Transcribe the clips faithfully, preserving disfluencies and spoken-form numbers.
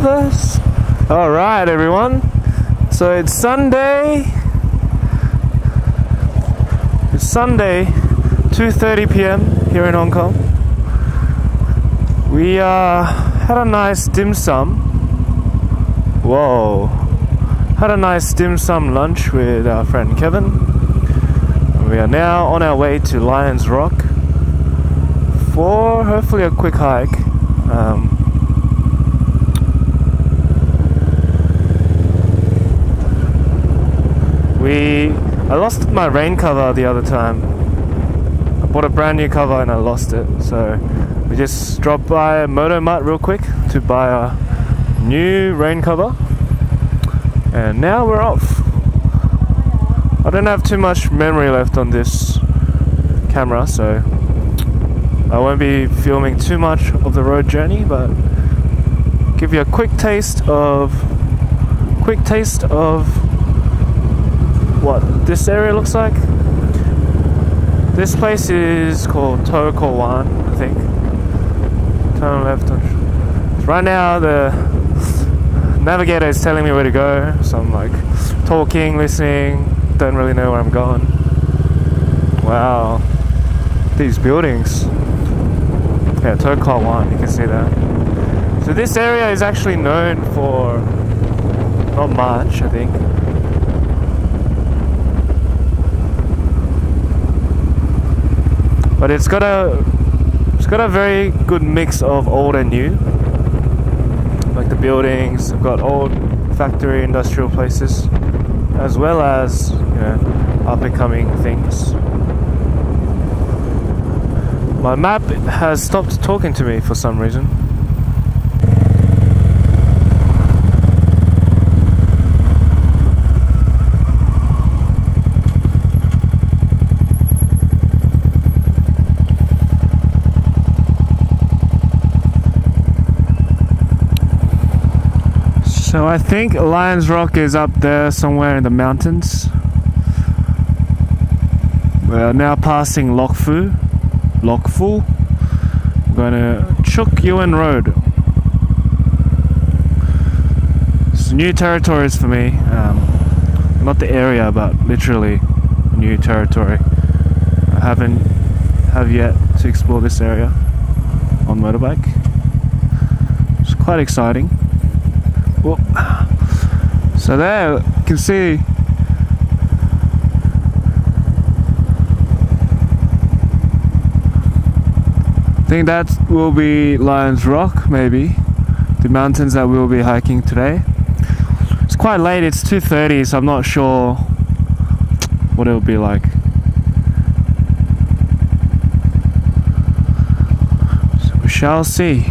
us. Alright everyone, so it's Sunday. It's Sunday, two thirty p m here in Hong Kong. We uh, had a nice dim sum. Whoa. Had a nice dim sum lunch with our friend Kevin. We are now on our way to Lion Rock for hopefully a quick hike. Um, we I lost my rain cover the other time. I bought a brand new cover and I lost it, so we just dropped by MOTORBIKE real quick to buy a new rain cover, and now we're off. I don't have too much memory left on this camera, so I won't be filming too much of the road journey, but give you a quick taste of quick taste of what this area looks like. This place is called Courtyard, I think. Turn left. Right now the navigator is telling me where to go, so I'm like talking, listening, don't really know where I'm going. Wow, these buildings. Yeah, Courtyard one, you can see that. So this area is actually known for not much, I think. But it's got a it's got a very good mix of old and new. Like the buildings, I've got old factory industrial places, as well as, you know, up and coming things. My map has stopped talking to me for some reason. So I think Lion Rock is up there somewhere in the mountains. We are now passing Lok Fu. Lok Fu. I'm going to Chuk Yuen Road. It's new territories for me. Um, not the area, but literally new territory. I haven't have yet to explore this area on motorbike. It's quite exciting. Whoop. So there, you can see I think that will be Lion Rock, maybe the mountains that we'll be hiking today. It's quite late, it's two thirty, so I'm not sure what it'll be like. So we shall see.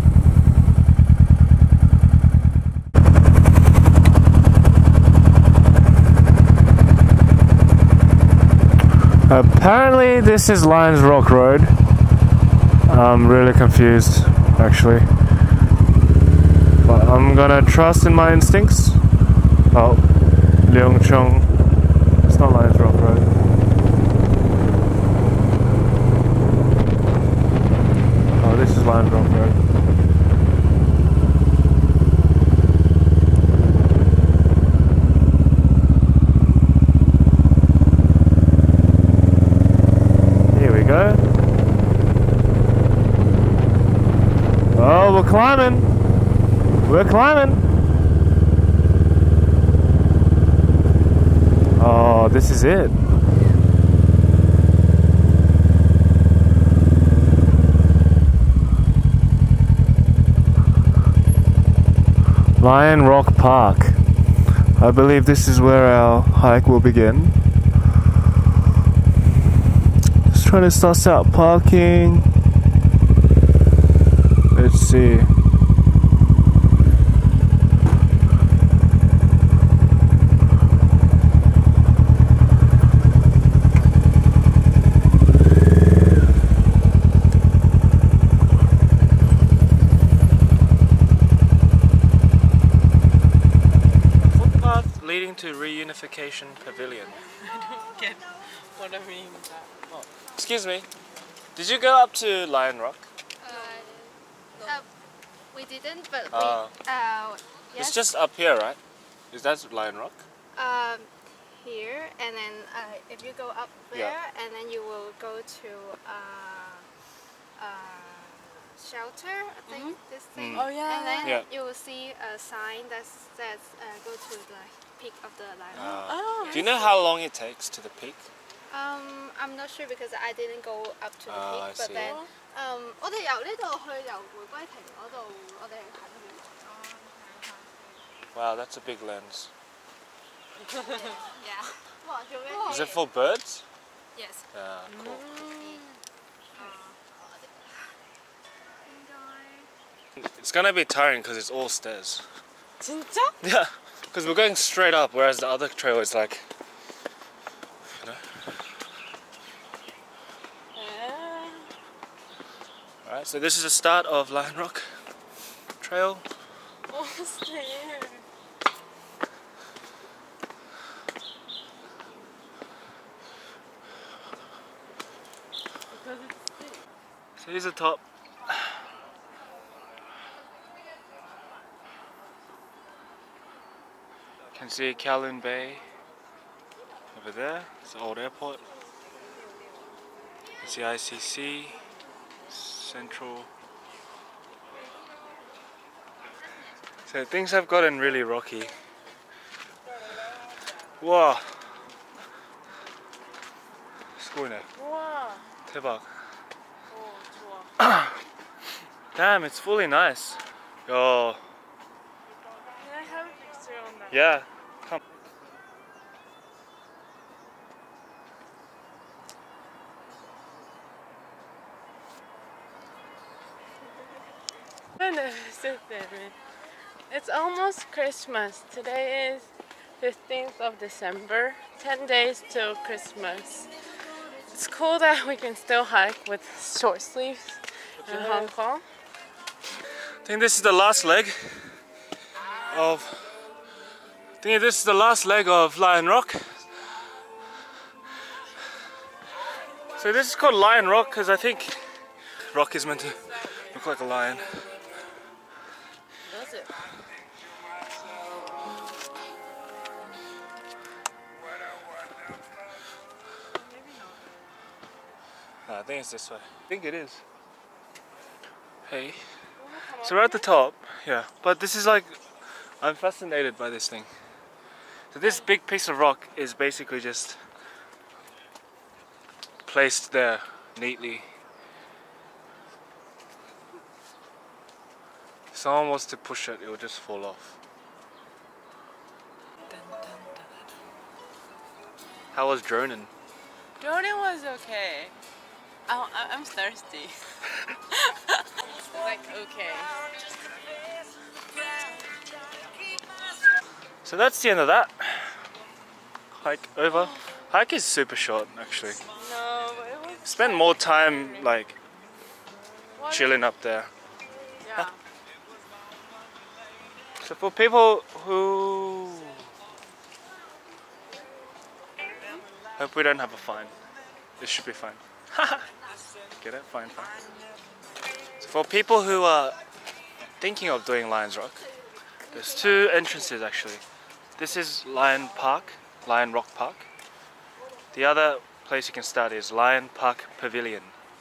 Apparently this is Lion Rock Road. I'm really confused, actually. But I'm gonna trust in my instincts. Oh, Leung Chong. It's not Lion Rock Road. Oh, this is Lion Rock Road. Oh, we're climbing. We're climbing. Oh, this is it. Lion Rock Park. I believe this is where our hike will begin. Just trying to suss out parking. Let's see. Footpath leading to Reunification Pavilion. I don't get what I mean by that. Oh, excuse me. Did you go up to Lion Rock? Uh, we didn't, but Uh, we, uh, yes. It's just up here, right? Is that Lion Rock? Um, here, and then uh, if you go up there, Yeah. and then you will go to uh, uh, shelter, I think, Mm-hmm. this thing. Mm. Oh, yeah. And then Yeah. you will see a sign that says uh, go to the peak of the Lion Rock. Uh, Oh, do you know how long it takes to the peak? Um, I'm not sure because I didn't go up to the Ah, peak, I but see. then um, 我哋由呢度去由玫瑰亭嗰度，我哋行完。 Wow, that's a big lens. Yeah. 哇，做咩？ Is it for birds? Yes. Yeah, cool. It's gonna be tiring because it's all stairs. 진짜? Yeah, because we're going straight up, whereas the other trail is like, you know. Yeah. Alright, so this is the start of Lion Rock Trail. Oh, stairs. Because it's steep. So here's the top. You can see Kowloon Bay over there. It's the old airport. It's the I C C Central. So things have gotten really rocky. Wow. 스고이네. 우와. 대박. 오, 좋아. Damn, it's fully nice. Yo. Can I have a picture on that? Yeah. Come. I never sit there, man. It's almost Christmas. Today is fifteenth of December. ten days till Christmas. It's cool that we can still hike with short sleeves in Hong Kong. I think this is the last leg of. I think this is the last leg of Lion Rock. So this is called Lion Rock because I think rock is meant to look like a lion. Does it? No, I think it's this way. I think it is. Hey. So we're at the top, yeah. But this is like, I'm fascinated by this thing. So this big piece of rock is basically just placed there neatly. If someone wants to push it, it will just fall off. How was droning? Jordan was okay. Oh, I- I'm thirsty. Like, okay. So that's the end of that. Hike over. Hike is super short actually. No, but it was Spend more time like what? chilling up there. Yeah. So for people who hope we don't have a fine, this should be fine. Get it? Fine, fine. So for people who are thinking of doing Lions Rock, there's two entrances actually. This is Lion Park, Lion Rock Park. The other place you can start is Lion Park Pavilion.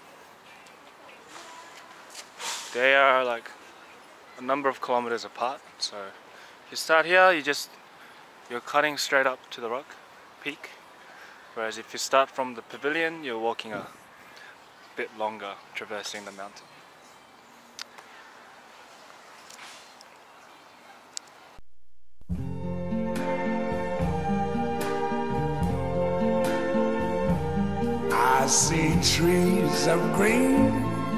They are like a number of kilometers apart, so if you start here, you just you're cutting straight up to the rock peak, whereas if you start from the pavilion, you're walking a bit longer, traversing the mountain. I see trees of green,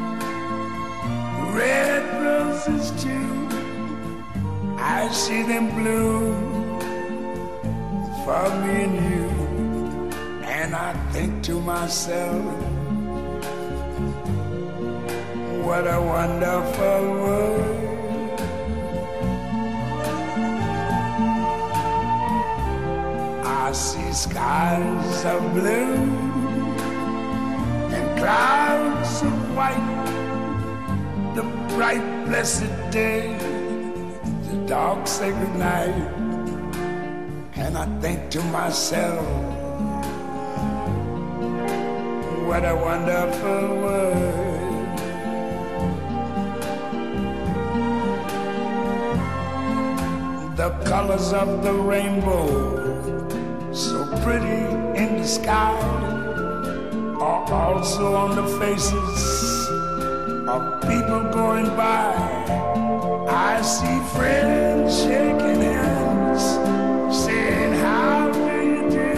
red roses too. I see them bloom for me and you. And I think to myself, what a wonderful world. I see skies of blue, clouds of white, the bright, blessed day, the dark, sacred night, and I think to myself, what a wonderful world. The colors of the rainbow, so pretty in the sky, are also on the faces of people going by. I see friends shaking hands, saying, how do you do?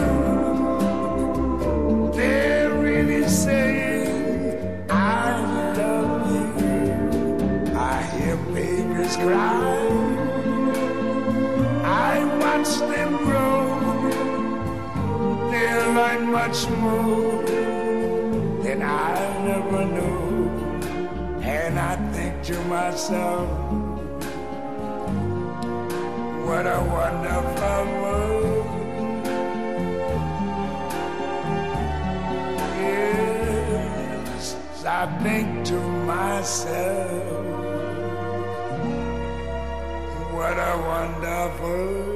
They're really saying, I love you. I hear babies cry, I watch them grow. They'll learn much more than I never knew. And I think to myself, what a wonderful world. Yes, I think to myself, what a wonderful